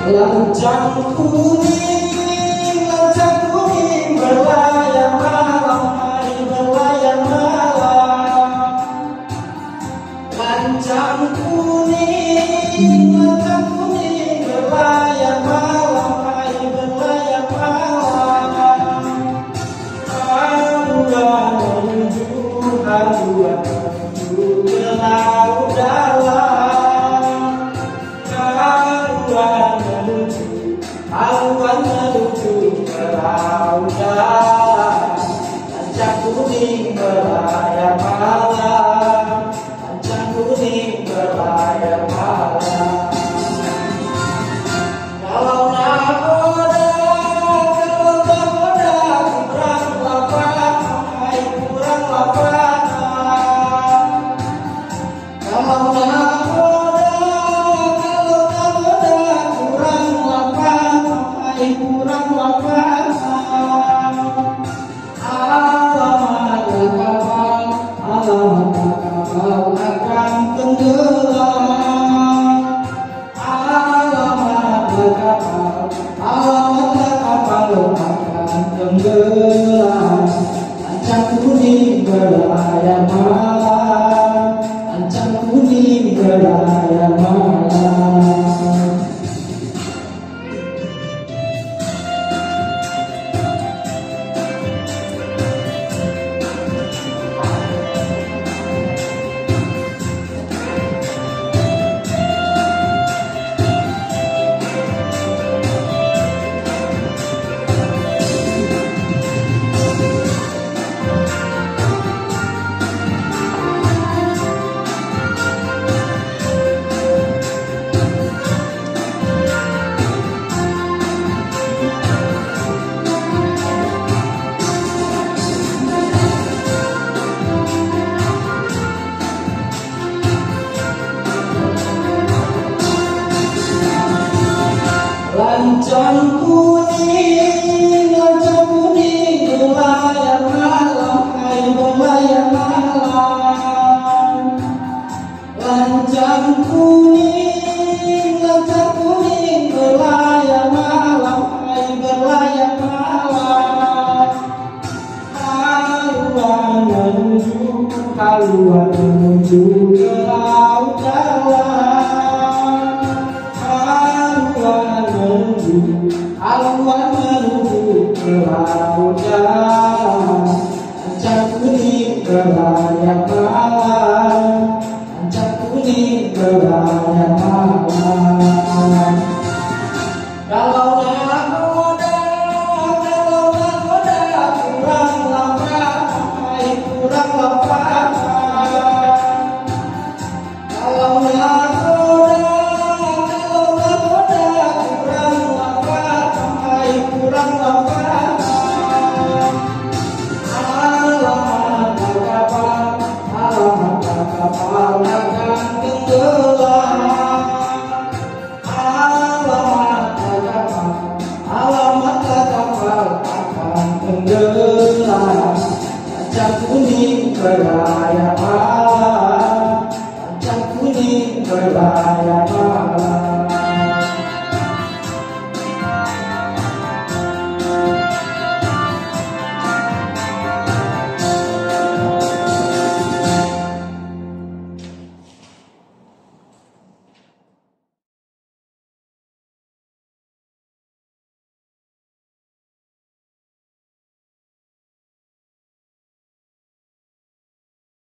lancang kuning berlayar malam hari berlayar malam. Lancang kuning berlayar malam hari berlayar malam. Haluan menuju ke laut dalam. Haluan menuju ke laut dalam. Lancang kuning berlayar malam. Lancang kuning berlayar malam. Kalau nakoda kurang lapar, hai kurang lapar. Kalau nakoda kurang lapar, hai kurang lapar. Alamat kapal akan tenggelam. Alamat kapal akan tenggelam. Lancang kuning berlayar malam. Lancang kuning berlayar malam. Lancang kuning berlayar malam, hai berlayar malam. Lancang kuning berlayar malam, hai berlayar malam. Haluan menuju ke laut dalam. Haluan menuju ke laut dalam. Lancang kuning berlayar malam. Lancang kuning berlayar malam. Kalau nakoda kurang lapar, hai kurang lapar. Kalau nakoda kurang lapar. Alamat kapal akan tenggelam. Alamat kapal akan tenggelam. Lancang kuning berlayar